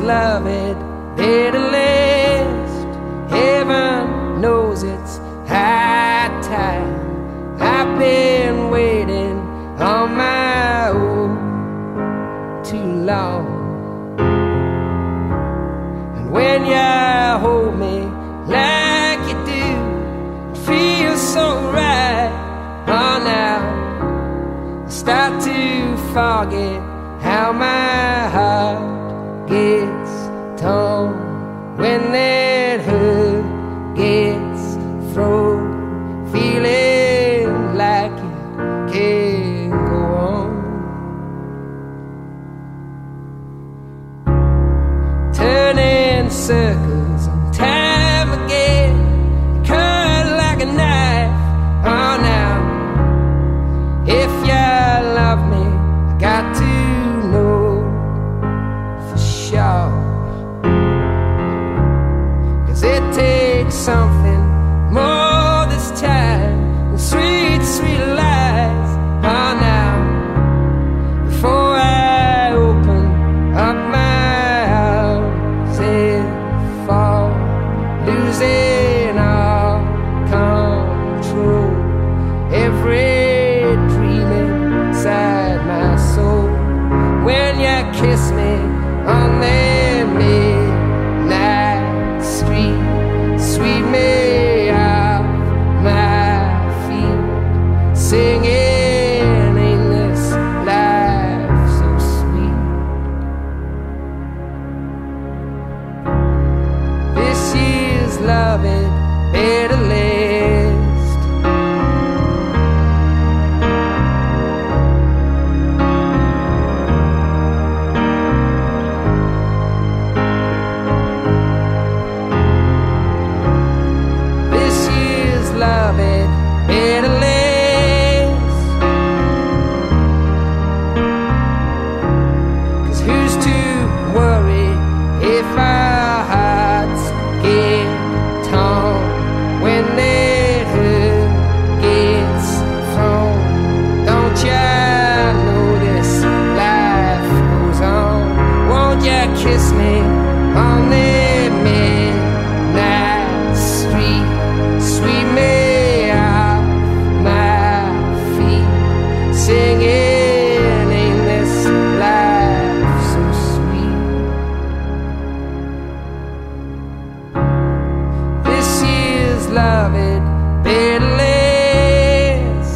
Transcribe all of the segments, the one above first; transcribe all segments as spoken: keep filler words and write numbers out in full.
love it pitiless. Heaven knows it's high time. I've been waiting on my own too long. And when you hold me like you do, it feels so right. Oh, now I start to forget how my heart gets torn when that hurt gets thrown, feeling like it can't go on. Turning circles on time again, cut like a knife. Oh, now if you love me, I got to know for sure, 'cause it takes something more this time than sweet, sweet lies. Oh, now before I open up my arms and fall, losing all control, every dream inside my soul. When you kiss me on that midnight street, sweep me off my feet, singing, ain't this life so sweet? This year's love it better last. This year's love it better last. 'Cause who's to worry if our hearts get torn when that hurt gets thrown? Don't ya know this life goes on? Won't ya kiss me on that midnight street, sweep me off my feet, singing, ain't this life so sweet? This year's love it better last.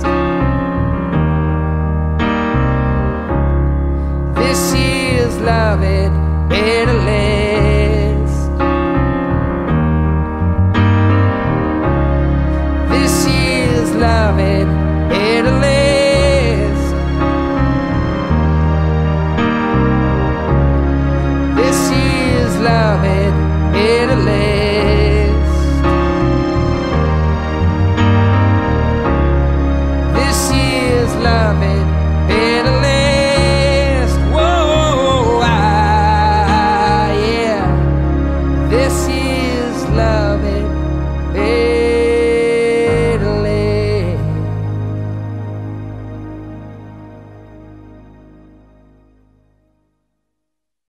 This year's love it better last.